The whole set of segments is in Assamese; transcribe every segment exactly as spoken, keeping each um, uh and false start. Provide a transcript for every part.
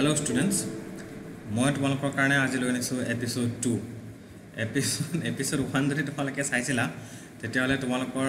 Hello students, মই তোমালোকৰ কাৰণে আজি লৈ আনিছো episode two. Episode episode one যদি তোমালোকে চাইছিলা তেতিয়াহলে তোমালোকৰ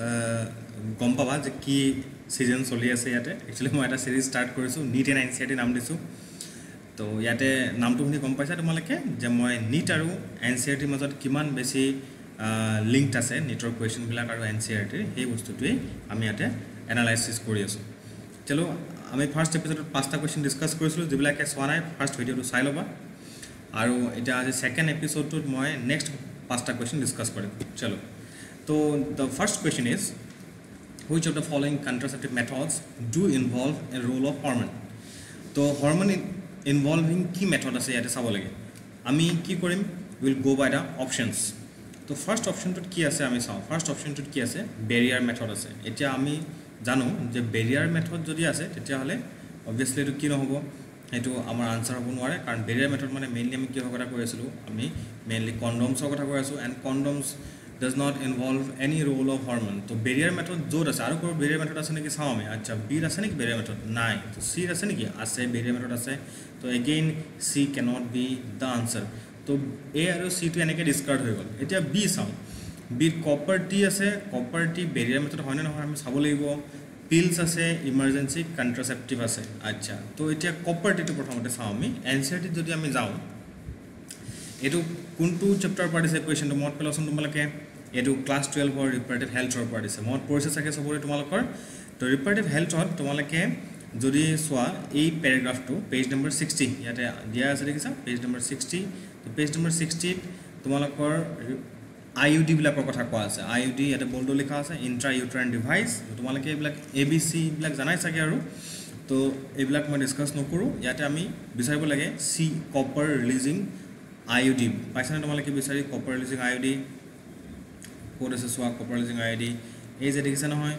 গম পাবা যে কি সিজন চলি আছে ইয়াতে। একচুয়ালি মই এটা সিরিজ স্টার্ট কৰিছো নীট এণ্ড এনসিআৰটি নাম দিছো। তো ইয়াতে নামটো শুনি গম পাইছা তোমালোকে যে মই নীট আৰু এনসিআৰটিৰ মাজত কিমান বেছি লিংকড আছে নীটৰ কোৱেশ্চন বিলাক আৰু এনসিআৰটিৰ সেই বস্তুটোৱে আমি ইয়াতে এনালাইসিস কৰি আছো। চলো আমি ফার্স্ট এপিসোডত পাঁচটা কোয়েশ্চন ডিসকাস কৰিছিলো যিবিলাকে চোৱা নাই ফার্স্ট ভিডিওটো চাই ল'বা আৰু এটা আজি সেকেন্ড এপিসোডটোত মই নেক্সট পাঁচটা কোয়েশ্চন ডিসকাস কৰিম। চলো তো the first question is which of the following contraceptive methods do involve a role of hormone? তো hormone involving কি মেথড আছে ইয়াতে চাব লাগে। আমি কি কৰিম will go by the options. তো ফার্স্ট অপশনটোত কি আছে আমি চাও। ফার্স্ট অপশনটোত কি আছে বেৰিয়াৰ মেথড আছে। এতিয়া আমি জানো যে বেৰিয়াৰ মেথড যদি আছে তেতিয়া হলে obviously এটো কি নহব এটো আমাৰ আনসাৰ হ'ব নোৱাৰে কাৰণ বেৰিয়াৰ মেথড মানে মেইনলি আমি কি কথা কৈ আছিলো আমি মেইনলি কন্ডমছৰ কথা কৈ আছো and condoms does not involve any role of hormone. তো বেৰিয়াৰ মেথড জোৰ আছে আৰু কোৰ বেৰিয়াৰ মেথড আছে নেকি চাও আমি। আচ্ছা বি আছে নেকি বেৰিয়াৰ মেথড নাই। তো সি আছে নেকি আছে বেৰিয়াৰ মেথড আছে। তো again C cannot be the answer. তো A আৰু C টো এনেকে ডিসকার্ড হৈ গল। এতিয়া B চাও বি কপাৰ টি আছে কপাৰ টি বেৰিয়াৰ মেথড হয় না নহয় আমি চাব লাগিব। পিলস আছে ইমার্জেন্সি কন্ট্রাসেপটিভ আছে। আচ্ছা তো এতিয়া কপাৰ টি টো প্ৰথমতে চাও আমি এনসিআরটি যদি আমি যাও এটো কোনটো চ্যাপ্টাৰ পৰা দিছে কোৱেশ্চনটো মত পেলাছন তোমালোকে এটো ক্লাস twelve অৰ ৰিপ্ৰেডাক্টিভ হেলথৰ পৰা দিছে মত পৰিছে চাগে সবৰে তোমালোকৰ। তো ৰিপ্ৰেডাক্টিভ হেলথত তোমালোকে যদি সোয়া এই প্যাৰাগ্ৰাফটো পেজ নম্বৰ sixty ইয়াতে দিয়া আছে দেখিছা পেজ নম্বৰ sixty। তো পেজ নম্বৰ sixty তোমালোকৰ আইইউডি বিলাকৰ কথা কোৱা আছে। আইইউডি ইয়াতে বল্ড লিখা আছে ইন্ট্ৰা ইউট্ৰাইন ডিভাইস। তোমালোকে এইবিলাক এবিসি বিলাক জানাই চাগে আৰু তো এইবিলাক মই ডিসকাস নকৰো। ইয়াতে আমি বিচাৰিব লাগে সি কপাৰ ৰিলিজিং আইইউডি পাইছানে তোমালোকে বিচাৰি কপাৰ ৰিলিজিং আইইউডি কোড আছে সোয়া কপাৰ ৰিলিজিং আইইউডি এই যে দেখিছা নহয়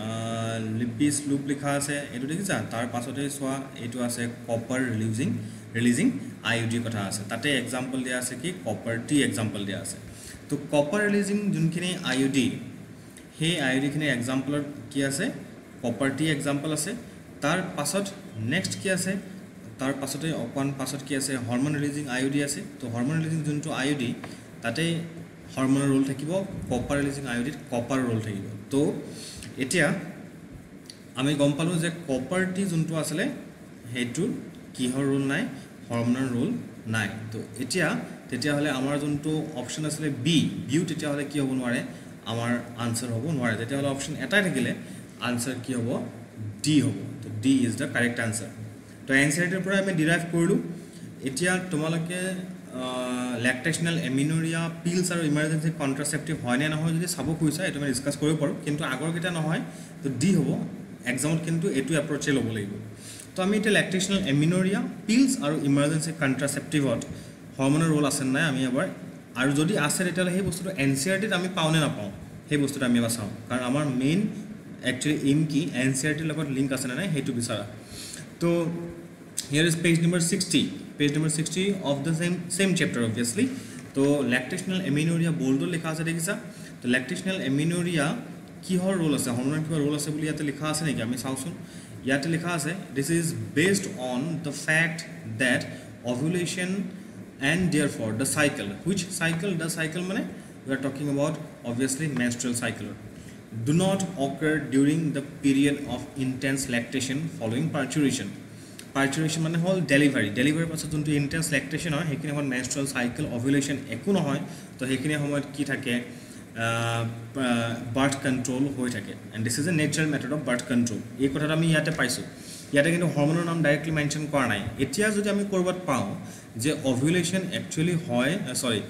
লিপিস লুপ লিখা আছে এটো দেখিছা তাৰ পাছতে সোয়া এটো আছে কপাৰ ৰিলিজিং ৰিলিজিং আইইউডি কথা আছে তাতে এক্সাম্পল দিয়া আছে কি কপাৰ টি এক্সাম্পল দিয়া আছে। তো কপাৰ ৰিলিজিং যোনখিনি আইইউডি হে আইইউডি খিনি এক্সাম্পলৰ কি আছে কপাৰ টি এক্সাম্পল আছে। তাৰ পাছত নেক্সট কি আছে তাৰ পাছতে অকন পাছত কি আছে হৰমন ৰিলিজিং আইইউডি আছে। তো হৰমন ৰিলিজিং যোনটো আইইউডি তাতে হৰমনৰ ৰোল থাকিব কপাৰ ৰিলিজিং আইইউডিত কপাৰ ৰোল থাকিব। তো এতিয়া আমি গম পালো যে কপাৰ টি যোনটো আছিল হেইটো কিহৰ ৰোল নাই হৰমনৰ ৰোল নাই। তো এতিয়া তেতিয়া হলে আমাৰ যোনটো অপচন আছিল বি বিউ তেতিয়া হলে কি হ'ব নোৱাৰে আমাৰ আনসাৰ হ'ব নোৱাৰে। তেতিয়া হলে অপচন এটাই থাকিলে আনসাৰ কি হ'ব ডি হ'ব। তো D is the correct answer. তো এনসিআরটিৰ পৰা আমি ডিৰাইভ কৰিলো। এতিয়া তোমালোকে ল্যাকটেশনাল এমিনোৰিয়া পিলস আৰু ইমার্জেন্সি কন্ট্রাসেপটিভ হয় নে নহয় যদি চাব খুজিছা এটো আমি ডিসকাস কৰিব পাৰো কিন্তু আগৰ কিটা নহয়। তো ডি হ'ব এক্সামত কিন্তু এটো এপ্ৰোচে ল'ব লাগিব। তো আমি এটা ল্যাকটেশনাল এমিনোৰিয়া পিলস আৰু ইমার্জেন্সি কন্ট্রাসেপটিভত হরমোনের রোল আছে না আমি এবাৰ আৰু যদি আছে তেতিয়ালে সেই বস্তুটো এনসিআরটিত আমি পাও নে নাপাও সেই বস্তুটো আমি এবাৰ চাও কাৰণ আমাৰ মেইন একচুয়ালি এম কি এনসিআরটিৰ লগত লিংক আছে না নাই হেতু বিচাৰা। তো here is page number sixty page number sixty of the same same chapter obviously. তো lactational amenorrhea bold লিখা আছে দেখিছা। তো lactational amenorrhea কিহৰ ৰোল আছে হৰমনৰ কিহৰ ৰোল আছে বুলি ইয়াতে লিখা আছে নেকি আমি চাওচোন। ইয়াতে লিখা আছে this is based on the fact that ovulation and therefore the cycle which cycle the cycle মানে we are talking about obviously menstrual cycle do not occur during the period of intense lactation following parturition. Parturition মানে হল ডেলিভারি ডেলিভারি পাছত যোনটো ইন্টেন্স ল্যাকটেশন হয় হেকিনে হল মেনস্ট্ৰুৱেল সাইকেল ওভুলেশন একো নহয়। তো হেকিনে সময়ত কি থাকে বাৰ্থ কন্ট্ৰোল হৈ থাকে and this is a natural method of birth control. এই কথাটা আমি ইয়াতে পাইছো ইয়াতে কিন্তু হৰমনৰ নাম ডাইৰেক্টলি মেনশন কৰা নাই। এতিয়া যদি আমি কৰবাত পাও যে ওভুলেশন একচুয়ালি হয় সরি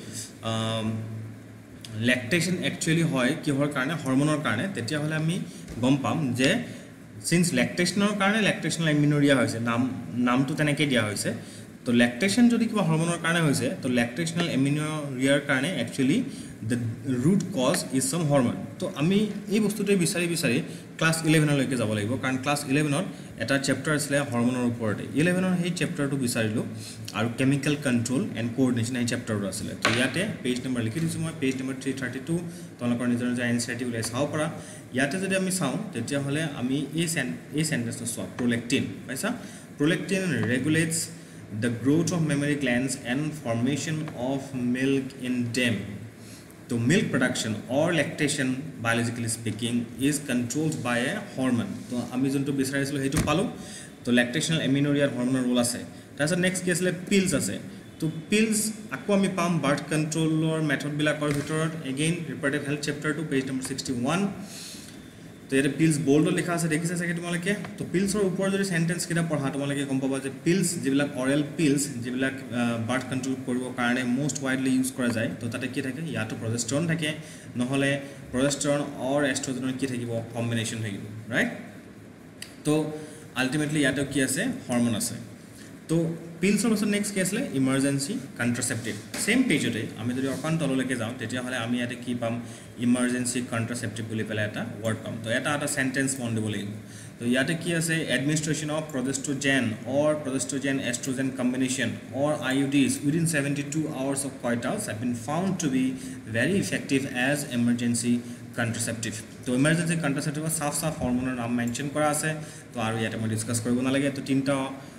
ল্যাকটেশন একচুয়ালি হয় কিহৰ কাৰণে হৰমনৰ কাৰণে তেতিয়া হলে আমি গম পাম যে সিন্স ল্যাকটেশনৰ কাৰণে ল্যাকটেশনাল এমিনোৰিয়া হৈছে নাম নামটো তেনেকৈ দিয়া হৈছে। তো ল্যাকটেশন যদি কিবা হৰমনৰ কাৰণে হৈছে তো ল্যাকটেশনাল এমিনোৰিয়াৰ কাৰণে actually the root cause is some hormone. তো আমি এই বস্তুটো বিচাৰি বিচাৰি ক্লাস eleven লৈকে যাব লাগিব কাৰণ ক্লাস eleven ত এটা চ্যাপ্টাৰ আছিল হৰমনৰ ওপৰতে। eleven ৰ সেই চ্যাপ্টাৰটো বিচাৰিলো আৰু কেমিক্যাল কন্ট্ৰোল এন্ড কোঅৰ্ডিনেশন এই চ্যাপ্টাৰটো আছিল। তো ইয়াতে পেজ নম্বৰ লিখি দিছো মই পেজ নম্বৰ three thirty-two তোমালোকৰ নিজৰ নিজৰ এনসিআরটি উলাই চাও পৰা। ইয়াতে যদি আমি চাও তেতিয়া হলে আমি এই এই সেন্টেন্সটো চাও প্ৰলেক্টিন পাইছা prolactin regulates the growth of mammary glands and formation of milk in them. So milk production or lactation, biologically speaking, is controlled by a hormone. So আমি যোনটো বিচাৰিছিলো হেতু পালো তো lactational amenorrhea hormonal role আছে তাৰপিছত next কি আছিল pills আছে তো pills আকৌ আমি পাম birth control method বিলাকৰ ভিতৰত again reproductive health chapter two page number sixty-one তো এটা pills bold লিখা আছে দেখিছে চাগে তোমালোকে তো pills ৰ ওপৰ যদি সেন্টেন্স কিটা পঢ়া তোমালোকে গম পাবা যে pills যিবিলাক oral pills যিবিলাক birth control কৰিব কাৰণে most widely use কৰা যায় তো তাতে কি থাকে ইয়াতো progesterone থাকে নহলে progesterone or estrogen কি থাকিব কম্বিনেশন থাকিব ৰাইট তো ultimately ইয়াতো কি আছে হরমোন আছে তো pills ৰ পাছত next কি আছে emergency contraceptive same page তে আমি যদি অকন তললৈকে যাওঁ তেতিয়া হলে আমি ইয়াতে কি পাম emergency contraceptive বুলি পেলা এটা word পাম তো এটা এটা sentence মন দিব লাগিব তো ইয়াতে কি আছে administration of progestogen or progestogen estrogen combination or I U Ds within seventy-two hours of coitus have been found to be very effective as emergency contraceptive তো emergency contraceptive সাফ সাফ হরমোনৰ নাম মেনশন কৰা আছে তো আৰু ইয়াতে মই ডিসকাস কৰিব নালাগে তো তিনটা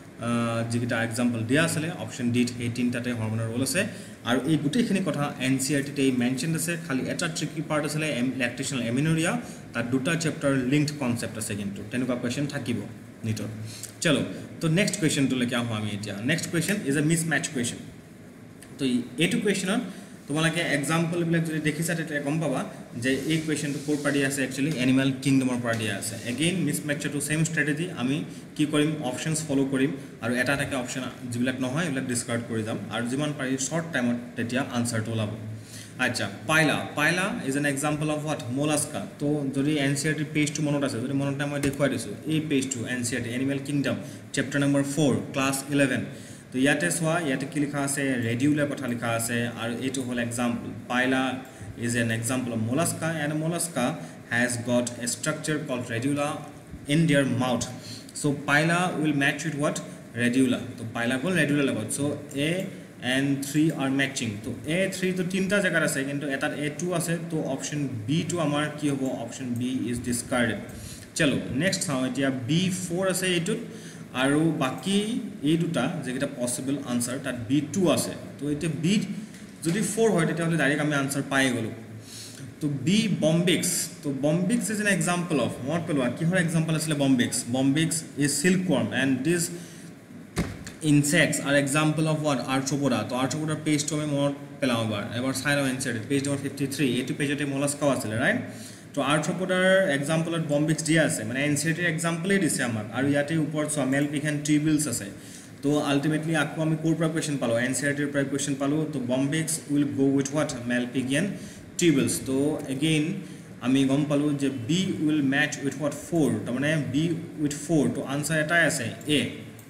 যিটা এক্সাম্পল দিয়া আছে অপশন ডি এই তিনটাতে হরমোনৰ রোল আছে আৰু এই গুটেখিনি কথা এনসিআরটি তে মেনশন আছে খালি এটা ট্ৰিকি পাৰ্ট আছে lactational amenorrhea তাৰ দুটা চ্যাপ্টাৰ লিংকড কনসেপ্ট আছে কিন্তু তেনেকুৱা কোৱেশ্চন থাকিব নিটৰ চলো তো নেক্সট কোৱেশ্চন তো লৈকে আহো আমি এতিয়া next question is a mismatch question তো এইটো কোৱেশ্চনৰ তোমালোকে এক্সাম্পল বিলাক যদি দেখিছা তেতিয়া গম পাবা যে এই কোৱেশ্চনটো কোৰ পাৰ্টি আছে একচুয়ালি এনিমেল কিংডমৰ পাৰ্টি আছে again mismatch to same strategy আমি কি কৰিম অপশনস ফলো কৰিম আৰু এটা এটা অপশন যিবিলাক নহয় এইবিলাক ডিসকাৰ্ড কৰি যাম আৰু যিমান পাৰি শৰ্ট টাইমত তেতিয়া আনসাৰটো ওলাব আচ্ছা Pila Pila is an example of what Mollusca তো যদি এনসিআরটি পেজ টু মনত আছে যদি মনত নাই মই দেখুৱাই দিছো এই page to NCERT animal kingdom chapter number four class eleven তো ইয়াতে সোয়া ইয়াতে কি লিখা আছে রেডিউলার কথা লিখা আছে আর এটো হল example Pila is an example of mollusca and a mollusca has got a structure called radula in their mouth so paila will match with what radula so paila kol radula lagot so a and three are matching so a three to tinta jagar ase kintu etat a two ase to option b to amar ki hobo option b is discarded chalo next how etia b four ase etut আৰু বাকি এই দুটা যেটা পসিবল আনসার তাত বি টু আছে তো এতে বি যদি four হয় তেতিয়া হলে ডাইরেক্ট আমি আনসার পাই গলো তো বি বম্বিক্স তো Bombyx is an example of মত পেলোৱা কি হৰ এক্সাম্পল আছিল Bombyx Bombyx is silkworm and this insects are example of what arthropoda তো arthropoda পেজ তো আমি মত পেলাও এবাৰ এবাৰ চাই লও এনসার পেজ নম্বৰ fifty-three এটো পেজতে মোলাস্কা আছিল রাইট তো arthropoda example of bombyx দিয়া আছে মানে এনসিআরটি এক্সাম্পলই দিছে আমাক আৰু ইয়াতে ওপৰত সো মেলপিক এন্ড টিবিলস আছে তো আলটিমেটলি আকো আমি কোৰ পৰা কোৱেশ্চন পালো এনসিআরটিৰ পৰা কোৱেশ্চন পালো তো bombyx will go with what Malpighian and tubules তো अगेन আমি গম পালো যে b will match with what four তো মানে b with four তো আনসার এটাই আছে a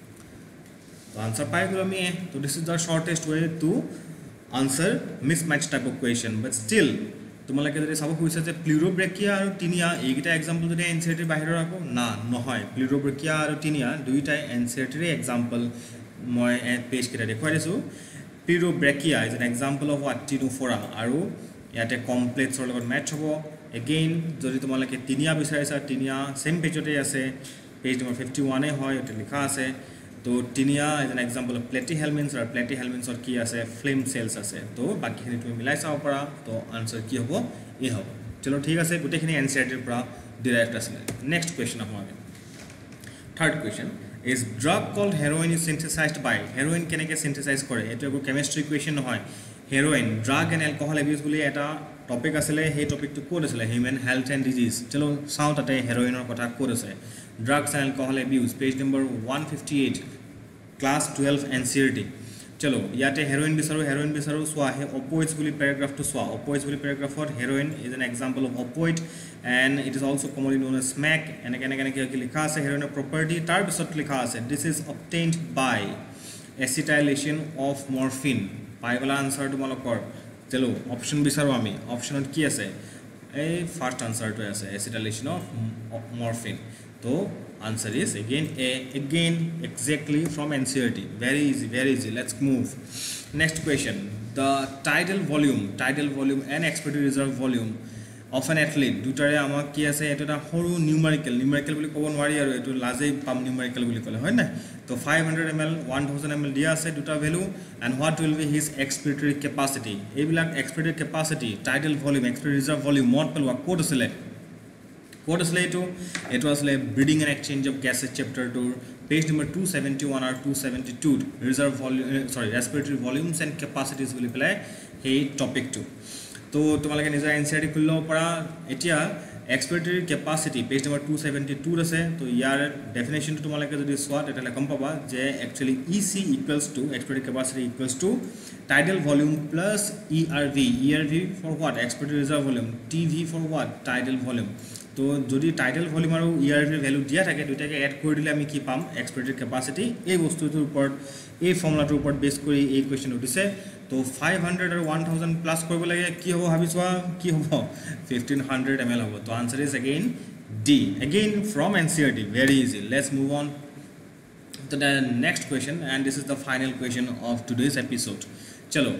তো আনসার পাই গলো আমি a তো this is the shortest way to answer mismatch type of question but still তোমালোকে যদি সাব কৈছে যে প্লুৰোব্ৰেকিয়া আৰু টিনিয়া এইগিটা এক্সাম্পল যদি এনসিআরটি বাহিৰৰ আকো না নহয় প্লুৰোব্ৰেকিয়া আৰু টিনিয়া দুইটাই এনসিআরটিৰ এক্সাম্পল মই পেজ কিটা দেখুৱাই দিছো Pleurobrachia is an example of what Ctenophora আৰু ইয়াতে কমপ্লেক্সৰ লগত মেচ হ'ব এগেইন যদি তোমালোকে টিনিয়া বিচাৰিছা টিনিয়া সেম পেজতে আছে পেজ নম্বৰ fifty-one এ হয় এটা লিখা আছে তো Taenia is an example of Platyhelminthes আৰু প্লেটিহেলমিনছৰ কি আছে ফ্লেম সেলস আছে তো বাকিখিনি তুমি মিলাই চাও পাৰা তো আনসার কি হ'ব এ হ'ব চলো ঠিক আছে গুটেখিনি এনসিআরটিৰ পৰা ডাইৰেক্ট আছে নেক্সট কোৱেশ্চন আমাৰ third question is drug called heroin is synthesized by heroin কেনেকৈ synthesize কৰে এটো একো কেমিষ্ট্ৰি কোৱেশ্চন নহয় heroin drug and alcohol abuse বুলি এটা টপিক আছিলে সেই টপিকটো কোড আছিলে হিউম্যান হেলথ এন্ড ডিজিজ চলো চাও তাতে হেৰোইনৰ কথা কোড আছে drugs and alcohol abuse page number one fifty-eight class twelve এনসিআরটি চলো ইয়াতে হেৰোইন বিচাৰো হেৰোইন বিচাৰো সোয়া হে opioids বুলি প্যাৰাগ্ৰাফটো সোয়া opioids বুলি প্যাৰাগ্ৰাফত heroin is an example of opioid and it is also commonly known as smack and again again কি লিখা আছে heroin property তাৰ পিছত লিখা আছে this is obtained by acetylation of morphine পাইগলা আনসার তোমালোকৰ চলো অপশন বিচাৰো আমি অপশনত কি আছে এই ফার্স্ট আনসারটো আছে acetylation of morphine তো answer is again a again exactly from N C E R T very easy very easy let's move next question the tidal volume tidal volume and expiratory reserve volume of an athlete দুটাৰে আমাক কি আছে এটা এটা সৰু নিউমেৰিকেল নিউমেৰিকেল বুলি ক'ব নোৱাৰি আৰু এটো লাজেই পাম নিউমেৰিকেল বুলি ক'লে হয় না তো five hundred milliliters one thousand milliliters দিয়া আছে দুটা value and what will be his expiratory capacity এইবিলাক expiratory capacity tidal volume expiratory reserve volume মত পেলোৱা কোড আছিলে কোড আছিলে এটো এটো আছিলে breeding and exchange of gases chapter two page number two seventy-one or two seventy-two reserve volume sorry respiratory volumes and capacities বুলি পেলাই এই টপিক টু তো তোমালোকে নিজৰ এনসিআরটি খুলি লব পৰা এতিয়া expiratory capacity page number two seventy-two আছে তো ইয়াৰ ডেফিনেশন তো তোমালোকে যদি সোৱা তেতিয়ালে গম পাবা যে actually E C equals to expiratory capacity equals to tidal volume plus E R V E R V for what expiratory reserve volume T V for what tidal volume তো যদি tidal volume আৰু E R V ভ্যালু দিয়া থাকে দুটাকে এড কৰি দিলে আমি কি পাম expiratory capacity এই বস্তুটোৰ ওপৰত এই ফৰ্মুলাটোৰ ওপৰত বেস কৰি এই কোৱেশ্চন উঠিছে তো five hundred আৰু one thousand প্লাস কৰিব লাগে কি হ'ব ভাবিছোৱা কি হ'ব fifteen hundred milliliters হ'ব তো answer is again D again from N C E R T very easy let's move on to the next question and this is the final question of today's episode চলো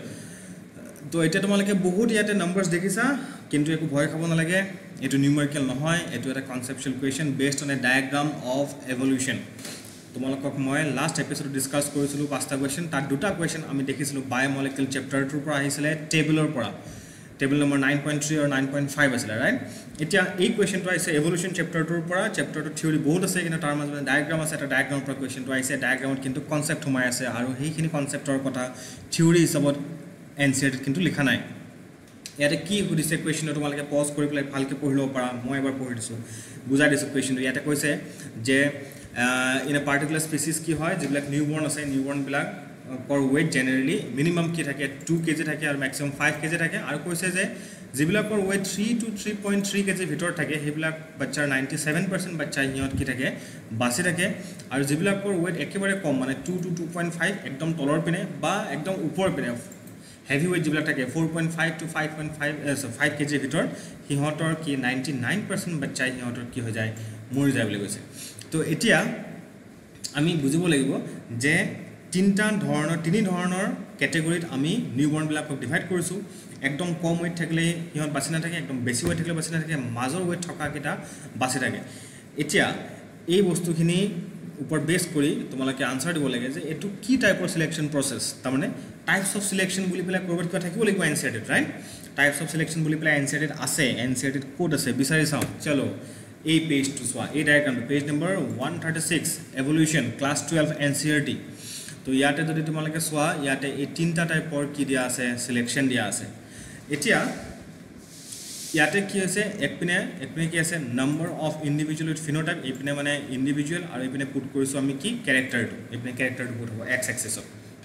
তো এটা তোমালোকে বহুত ইয়াতে নাম্বাৰস দেখিছা কিন্তু একো ভয় খাব নালাগে এটো নিউমেৰিকেল নহয় এটো এটা conceptual question based on a diagram of evolution তোমালোকক মই লাস্ট এপিসোড ডিসকাস কৰিছিলো পাঁচটা কোৱেশ্চন তাত দুটা কোৱেশ্চন আমি দেখিছিলো বায়োমলিকুল চ্যাপ্টাৰ টু পৰা আহিছিলে টেবুলৰ পৰা table number nine point three আৰু nine point five আছিল ৰাইট এতিয়া এই কোৱেশ্চনটো আহিছে এভলিউশন চ্যাপ্টাৰ টু পৰা চ্যাপ্টাৰ টু থিওৰি বহুত আছে কিন্তু তাৰ মাজত ডায়াগ্ৰাম আছে এটা ডায়াগ্ৰামৰ পৰা কোৱেশ্চনটো আহিছে ডায়াগ্ৰামত কিন্তু কনসেপ্ট সোমাই আছে আৰু সেইখিনি কনসেপ্টৰ কথা থিওৰি হিচাপত এনসিআরটি কিন্তু লিখা নাই ইয়াতে কি সুধিছে কোৱেশ্চনটো তোমালোকে পজ কৰি পেলাই ভালকে পঢ়ি লব পাৰা মই এবাৰ পঢ়ি দিছো বুজাই দিছো কোৱেশ্চনটো ইয়াতে কৈছে যে in a particular species কি হয় যেবিলাক নিউবৰ্ন আছে নিউবৰ্ন বিলাক per weight generally minimum কি থাকে two kilograms থাকে আৰু maximum five kilograms থাকে আৰু কৈছে যে যেবিলাকৰ weight three to three point three kilograms ভিতৰ থাকে হেবিলাক বাচ্চাৰ ninety-seven percent বাচ্চা হিয়ত কি থাকে বাসি থাকে আৰু যেবিলাকৰ weight একেবাৰে কম মানে two to two point five একদম তলৰ পিনে বা একদম ওপৰ পিনে heavy weight যেবিলাক থাকে four point five to five point five five kilograms ভিতৰ হিয়তৰ কি ninety-nine percent বাচ্চা হিয়তৰ কি হৈ যায় মৰি যায় বুলি কৈছে তো এতিয়া আমি বুজিব লাগিব যে তিনটা ধৰণৰ তিনি ধৰণৰ ক্যাটেগৰীত আমি নিউবৰ্ন বিলাকক ডিভাইড কৰিছো একদম কম ওয়েট থাকিলে হিয়ত বাছি না থাকে একদম বেছি ওয়েট থাকিলে বাছি না থাকে মাজৰ ওয়েট থকা কিটা বাছি থাকে এতিয়া এই বস্তুখিনি উপৰ বেস কৰি তোমালোকে আনসাৰ দিব লাগে যে এটো কি টাইপৰ সিলেকশন প্ৰসেস তাৰ মানে টাইপস অফ সিলেকশন বুলি পেলাই কৰবাত কিবা থাকিব লাগিব NCERT right types of selection বুলি পেলাই এনসিআরটি আছে এনসিআরটি কোড আছে বিচাৰি চাও চলো এই পেজ টু সোৱা এই ডায়াগ্ৰামটো page number one thirty-six evolution class twelve NCERT তো ইয়াতে যদি তোমালোকে সোৱা ইয়াতে এই তিনটা টাইপৰ কি দিয়া আছে সিলেকশন দিয়া আছে এতিয়া ইয়াতে কি আছে একপিনে একপিনে কি আছে number of individual with phenotype এইপিনে মানে ইন্ডিভিজুয়াল আৰু এইপিনে পুট কৰিছো আমি কি ক্যাৰেক্টাৰটো এইপিনে ক্যাৰেক্টাৰটো পুট হ'ব x এক্সিছত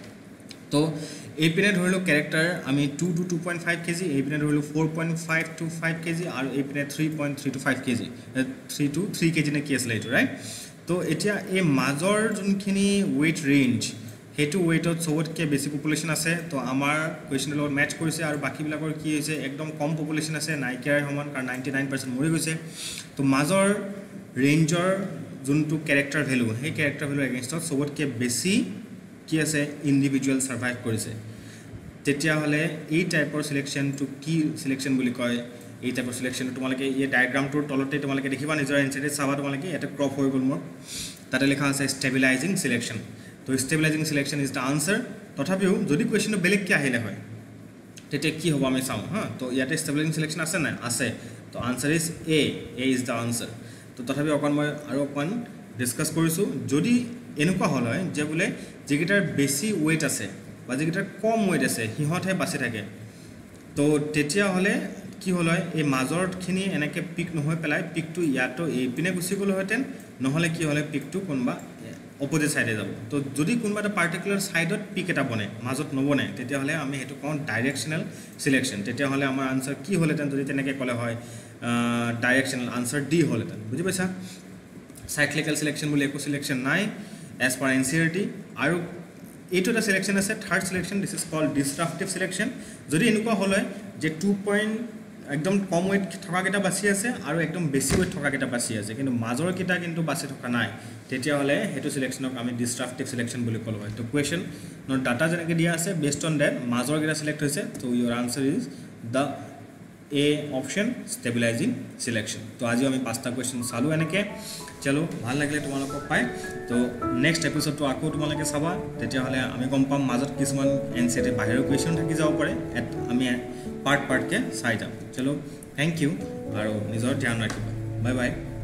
তো এইপিনে ধৰিলো ক্যাৰেক্টাৰ আমি two to two point five kilograms এইপিনে ধৰিলো four point five to five kilograms আৰু এইপিনে three point three to five kilograms three to three kilograms নে কি আছে এইটো ৰাইট তো এতিয়া এই মাজৰ যোনখিনি ওয়েট ৰেঞ্জ হেতু ওয়েটত সবতকে বেছি পপুলেশন আছে তো আমাৰ কোৱেশ্চনৰ লগত ম্যাচ কৰিছে আৰু বাকি বিলাকৰ কি হৈছে একদম কম পপুলেশন আছে নাইকিয়াৰ সমান কাৰণ ninety-nine percent মৰি গৈছে তো মাজৰ ৰেঞ্জৰ যোনটো ক্যাৰেক্টাৰ ভ্যালু সেই ক্যাৰেক্টাৰ ভ্যালু এগেইনষ্টত সবতকে বেছি কি আছে ইন্ডিভিজুয়াল সার্ভাইভ কৰিছে তেতিয়া হলে এই টাইপৰ সিলেকশন টু কি সিলেকশন বুলি কয় এই টাইপৰ সিলেকশন তোমালোকে এই ডায়াগ্ৰামটোৰ তলতে তোমালোকে দেখিবা নিজৰ এনসাইডে চাবা তোমালোকে এটা ক্ৰপ হৈ গল মোৰ তাতে লেখা আছে স্টেবিলাইজিং সিলেকশন তো stabilizing selection is the answer তথাপিও যদি কোৱেশ্চনটো বেলেগ কি আহিলে হয় তেতিয়া কি হ'ব আমি চাও হা তো ইয়াতে স্টেবিলাইজিং সিলেকশন আছে না আছে তো answer is A A is the answer তো তথাপিও অকন মই আৰু অকন ডিসকাস কৰিছো যদি এনেকুৱা হল হয় যে বলে যেগিটাৰ বেছি ওয়েট আছে বা যেগিটাৰ কম ওয়েট আছে হিহতহে বাছি থাকে তো তেতিয়া হলে কি হল হয় এই মাজৰখিনি এনেকে পিক নহয় পেলাই পিকটো ইয়াতো এই পিনে গুছি গল হতেন নহলে কি হলে পিকটো কোনবা অপোজিট সাইডে যাব তো যদি কোনবা এটা পার্টিকুলার সাইডত পিক এটা বনে মাজত নবনে তেতিয়া হলে আমি হেতু কোন ডাইরেকশনাল সিলেকশন তেতিয়া হলে আমাৰ আনসার কি হলেতেন যদি তেনেকে কলে হয় ডাইরেকশনাল আনসার ডি হলেতেন বুজি পাইছা সাইক্লিক্যাল সিলেকশন বুলি একো সিলেকশন নাই as per N C E R T আৰু এইটো এটা সিলেকশন আছে third selection this is called disruptive selection যদি এনেকুৱা হলে যে two point একদম কম ওয়েট থকা কিটা বাছি আছে আৰু একদম বেছি ওয়েট থকা কিটা বাছি আছে কিন্তু মাজৰ কিটা কিন্তু বাছি থকা নাই তেতিয়া হলে হেতু সিলেকশনক আমি ডিসরাপটিভ সিলেকশন বুলি কল হয় তো কোৱেশ্চন নৰ ডাটা যেনেকে দিয়া আছে বেসড অন দ্যাট মাজৰ কিটা সিলেক্ট হৈছে তো your answer is the A option stabilizing selection তো আজিও আমি পাঁচটা কুৱেশ্যন চালোঁ এনেকৈ চলো ভাল লাগিলে তোমালোকক পাই তো নেক্সট এপিছডটো আকৌ তোমালোকে চাবা তেতিয়াহ'লে আমি গম পাম মাজত কিছুমান এন চি টি বাহিৰৰ কুৱেশ্যন থাকি যাব পাৰে আমি পাৰ্ট পাৰ্টকৈ চাই যাম চলো থেংক ইউ আৰু নিজৰ ধ্যান ৰাখিবা বাই বাই